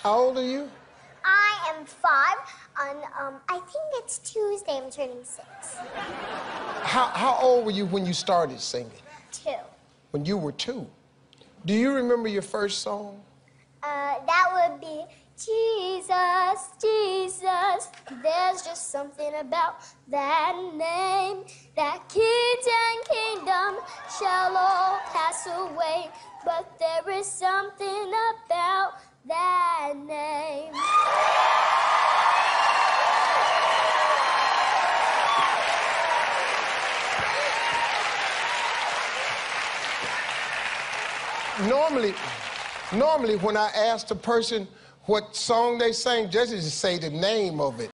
How old are you? I am 5. On, I think it's Tuesday, I'm turning 6. How old were you when you started singing? 2. When you were 2. Do you remember your first song? That would be Jesus, Jesus. There's just something about that name. That kings and kingdom shall all pass away, but there is something about that name. Normally when I ask the person what song they sang, just say the name of it.